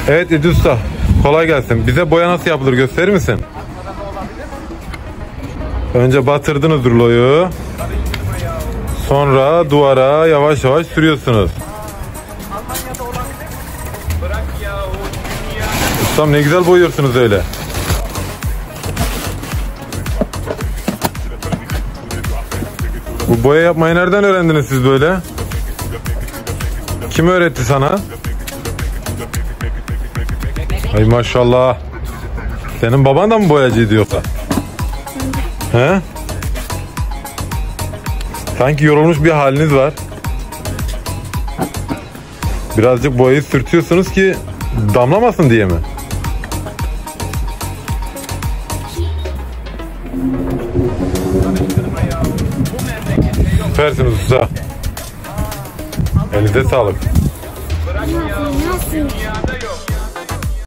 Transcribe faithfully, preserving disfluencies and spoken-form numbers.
Evet İdris Usta, kolay gelsin. Bize boya nasıl yapılır gösterir misin? Önce batırdınız ruloyu. Sonra duvara yavaş yavaş sürüyorsunuz. Ustam ne güzel boyuyorsunuz öyle. Bu boya yapmayı nereden öğrendiniz siz böyle? Kim öğretti sana? Ay maşallah. Senin baban da mı boyacıydı yoksa? He? Sanki yorulmuş bir haliniz var. Birazcık boyayı sürtüyorsunuz ki damlamasın diye mi? Süpersiniz usta. Elinize sağlık. Nasıl?